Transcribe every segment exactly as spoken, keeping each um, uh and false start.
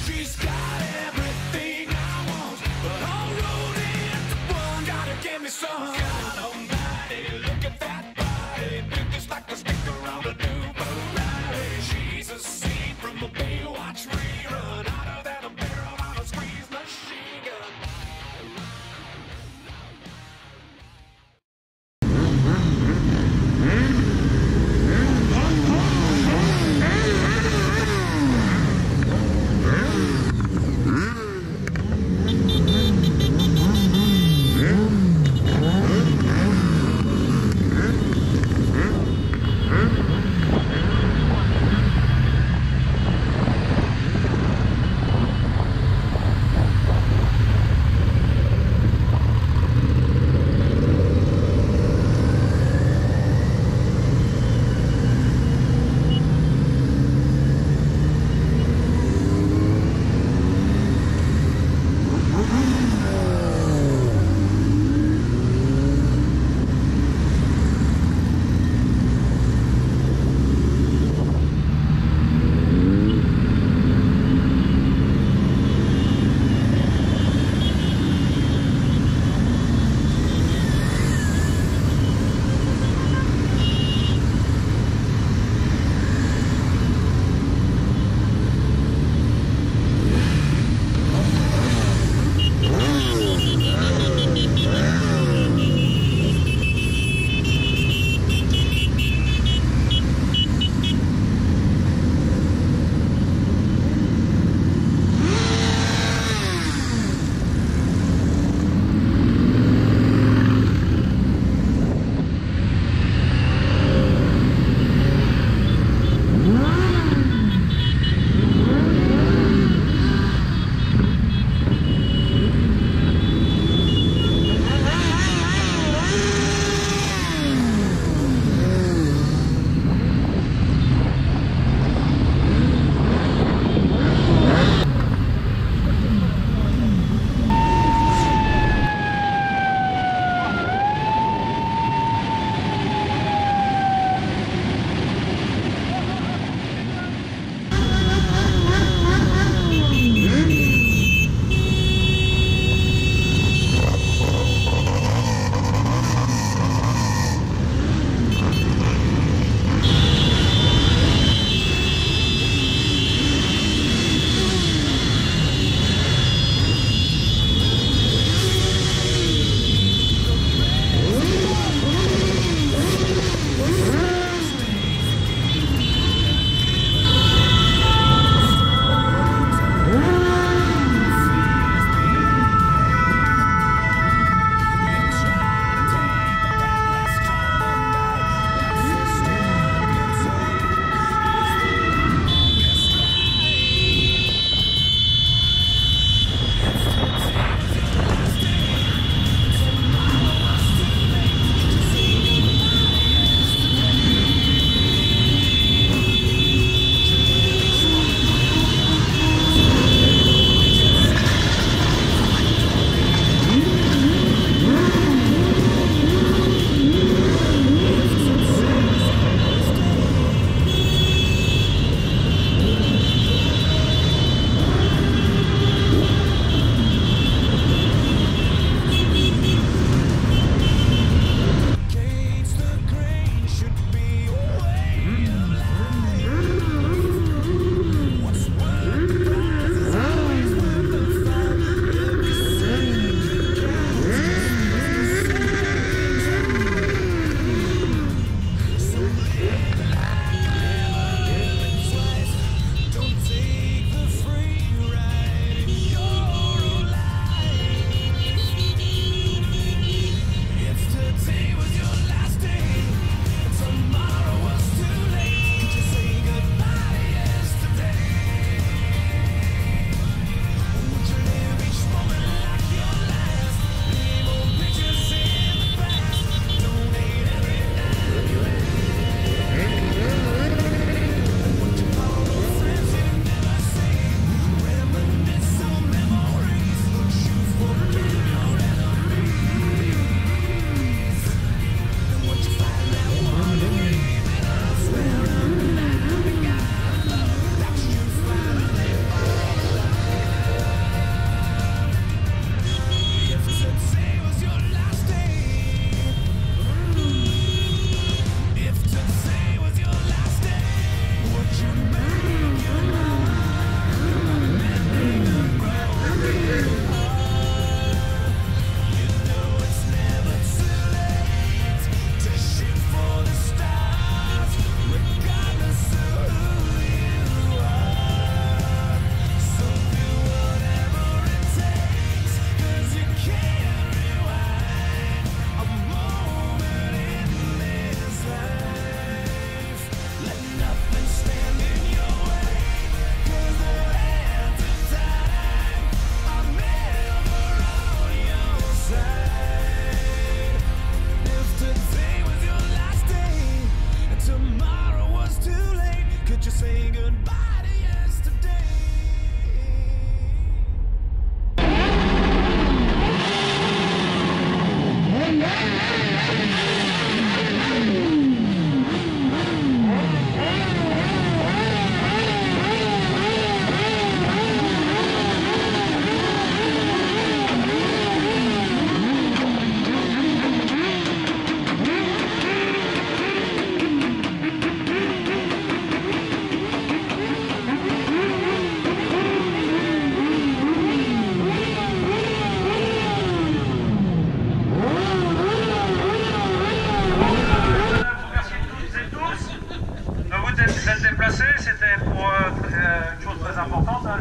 She's got everything I want, but all rolled into one. Gotta give me some. God almighty, look at that body, big just like a sticker on a new Ferrari. She's a scene from a Baywatch rerun, hotter than a barrel on a squeeze machine gun. Mm-hmm.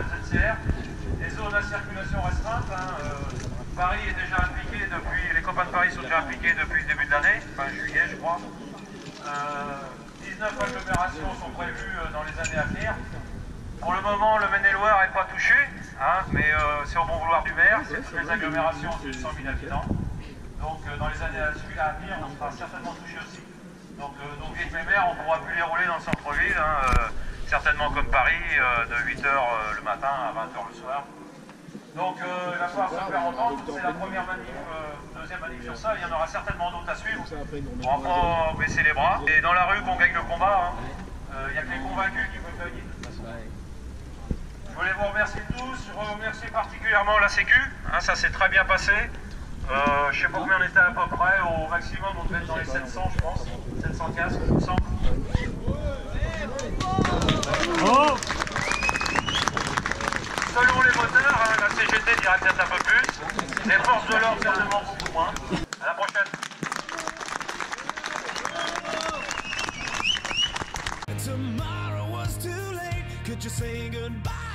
Z C R. Les zones à circulation restreinte, hein, euh, Paris est déjà impliqué depuis, les copains de Paris sont déjà impliqués depuis le début de l'année, fin juillet je crois. Euh, dix-neuf agglomérations sont prévues dans les années à venir. Pour le moment, le Maine-et-Loire n'est pas touché, hein, mais euh, c'est au bon vouloir du maire, c'est toutes les agglomérations de cent mille habitants. Donc euh, dans les années à venir, on sera certainement touché aussi. Donc euh, nos vieilles mémères, on ne pourra plus les rouler dans le centre-ville, hein, euh, certainement comme Paris, euh, de huit heures euh, le matin à vingt heures le soir. Donc euh, il va falloir se faire entendre, c'est la première manif, euh, deuxième manif sur ça, il y en aura certainement d'autres à suivre. On va pas baisser les bras. Et dans la rue qu'on gagne le combat, hein. euh, il n'y a que les convaincus qui peuvent gagner de toute façon. Je voulais vous remercier tous, je remercie particulièrement la Sécu, hein, ça s'est très bien passé. Euh, je ne sais pas combien on était à peu près, au maximum on devait être dans les sept cents je pense, sept cents casques, il me semble. Oh. Selon les moteurs, hein, la C G T dirait peut-être un peu plus, les forces de l'ordre certainement beaucoup moins. À la prochaine. Tomorrow was too late. Could you say goodbye?